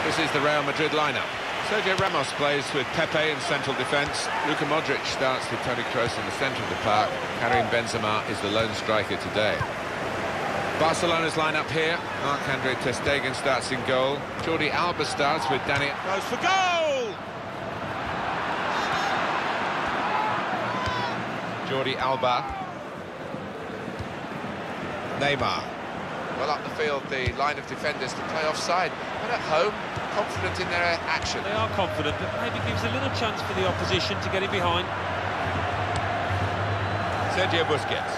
This is the Real Madrid lineup. Sergio Ramos plays with Pepe in central defence. Luka Modric starts with Toni Kroos in the centre of the park. Karim Benzema is the lone striker today. Barcelona's lineup here. Marc-Andre ter Stegen starts in goal. Jordi Alba starts with Dani. Goes for goal! Jordi Alba. Neymar. Well up the field, the line of defenders to play offside. But at home, confident in their action. They are confident, but maybe gives a little chance for the opposition to get it behind. Sergio Busquets.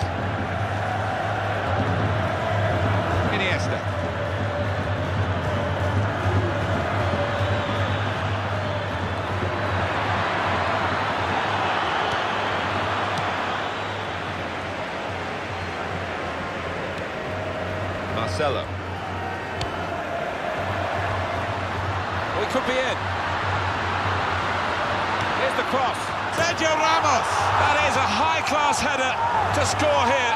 Iniesta. Marcelo. Well, it could be in. Here's the cross. Sergio Ramos. That is a high-class header to score here.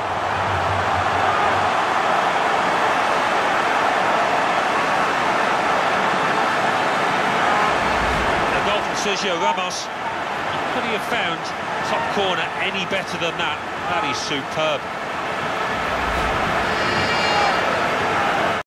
A goal from Sergio Ramos. Could he have found top corner any better than that? That is superb.